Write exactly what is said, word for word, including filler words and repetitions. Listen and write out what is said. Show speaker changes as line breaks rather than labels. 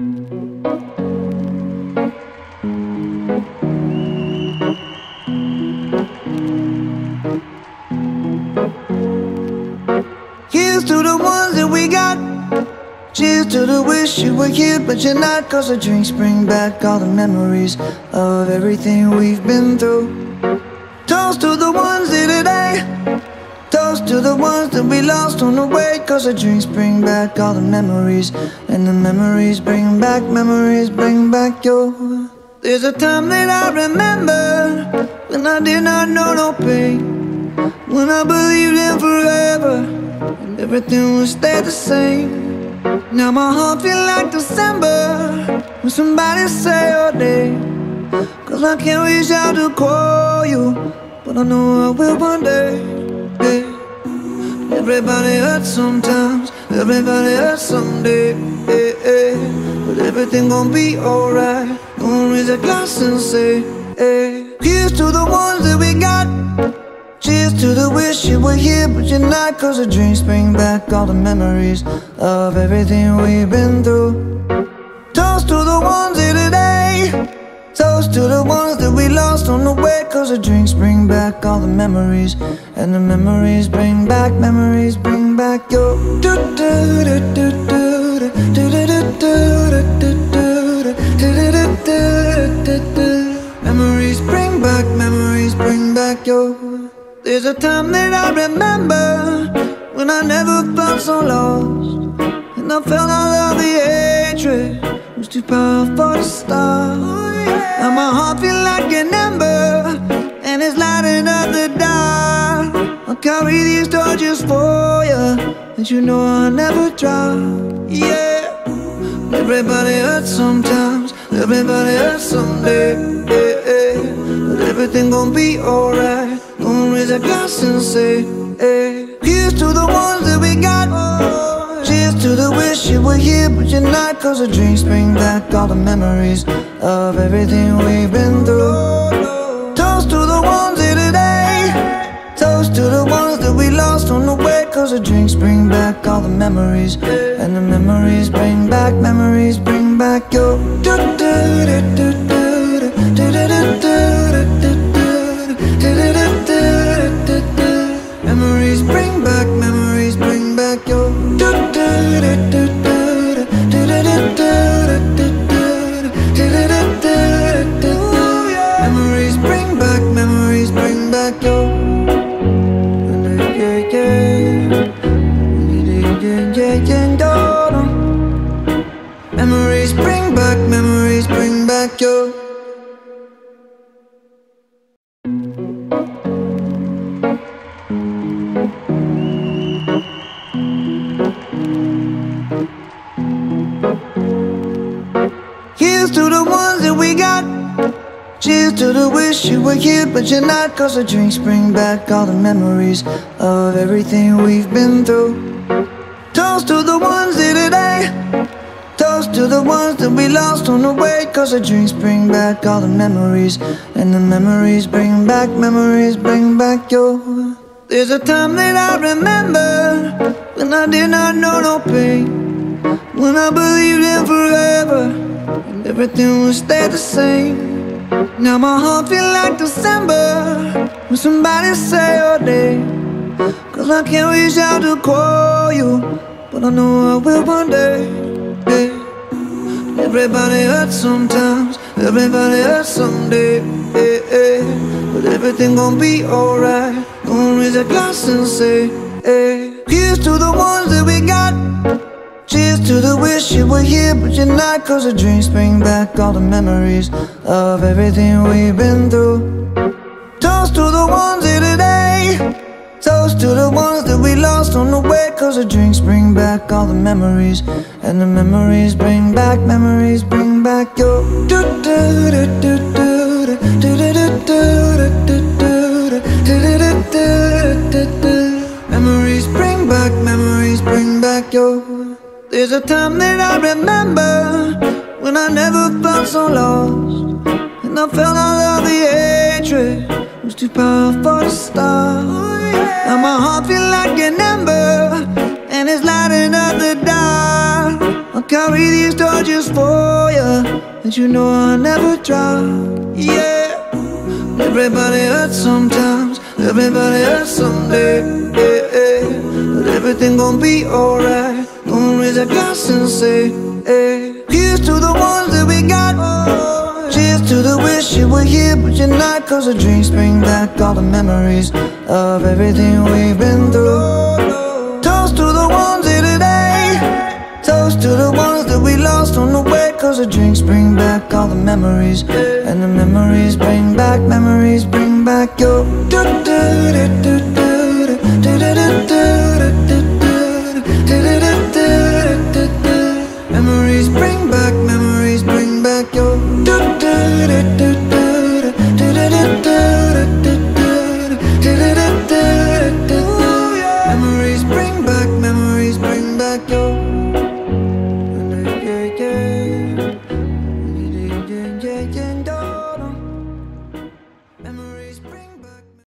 Here's to the ones that we got. Cheers to the wish you were here but you're not, 'cause the drinks bring back all the memories of everything we've been through. Toast to the ones here today. Toast to the ones that we lost on the way, 'cause the drinks bring back all the memories, and the memories bring back, memories bring back your. There's a time that I remember when I did not know no pain, when I believed in forever and everything would stay the same. Now my heart feel like December when somebody say your name, 'cause I can't reach out to call you, but I know I will one day. Yeah. Everybody hurts sometimes, everybody hurts someday. Yeah, yeah. But everything gon' be alright. Gonna raise a glass and say, hey. Here's to the ones that we got. Cheers to the wish you were here but you're not, 'cause the drinks bring back all the memories of everything we've been through. Toast to the ones here today. Toast to the ones that we lost on the way, 'cause the drinks bring back all the memories, and the memories bring back, memories bring back your. Memories bring back, memories bring back your. There's a time that I remember when I never felt so lost, and I felt all of the hatred was too powerful to stop. Now my heart feel like an ember, and it's lighting up the dark. I'll carry these torches for you, and you know I'll never drop. Yeah. Everybody hurts sometimes, everybody hurts someday. Yeah, yeah. But everything gon' be alright. Gonna raise a glass and say, hey. Here's to the ones that we got. Cheers to the wish you were here but you're not, 'cause the drinks bring back all the memories of everything we've been through. Toast to the ones here today. Toast to the ones that we lost on the way, 'cause the drinks bring back all the memories, and the memories bring back, memories bring back your. Memories bring back, memories bring back your. Memories bring back, memories bring back your. Memories bring back, memories bring back your. Here's to the ones that we got. Cheers to the wish you were here but you're not, 'cause the drinks bring back all the memories of everything we've been through. Toast to the ones here today. Toast to the ones that we lost on the way, 'cause the drinks bring back all the memories, and the memories bring back, memories bring back your. There's a time that I remember when I did not know no pain, when I believed in forever and everything would stay the same. Now my heart feel like December when somebody say your name, 'cause I can't reach out to call you, but I know I will one day. Yeah. Everybody hurts sometimes, everybody hurts someday. Yeah, yeah. But everything gon' be alright. Gonna raise a glass and say, hey. Here's to the ones that we got. Cheers to the wish you were here but you're not, 'cause the drinks bring back all the memories of everything we've been through. Toast to the ones here today. Toast to the ones that we lost on the way, 'cause the drinks bring back all the memories, and the memories bring back, memories bring back your. Memories bring back, memories bring back your. There's a time that I remember when I never felt so lost, and I felt all of the hatred was too powerful to stop. Now my heart feel like an ember, and it's lighting up the dark. I'll carry these torches for and you know I'll never drop. Yeah, everybody hurts sometimes, everybody hurts someday. Yeah, yeah. But everything gon' be alright. Gonna raise a glass and say, hey, here's to the ones that we got. Cheers to the wish you were here but you're not, cause the drinks bring back all the memories of everything we've been through. Toast to the ones here today, toast to the ones that we lost on the way, cause the drinks bring back all the memories, and the memories bring back, memories bring back your memories bring back memories.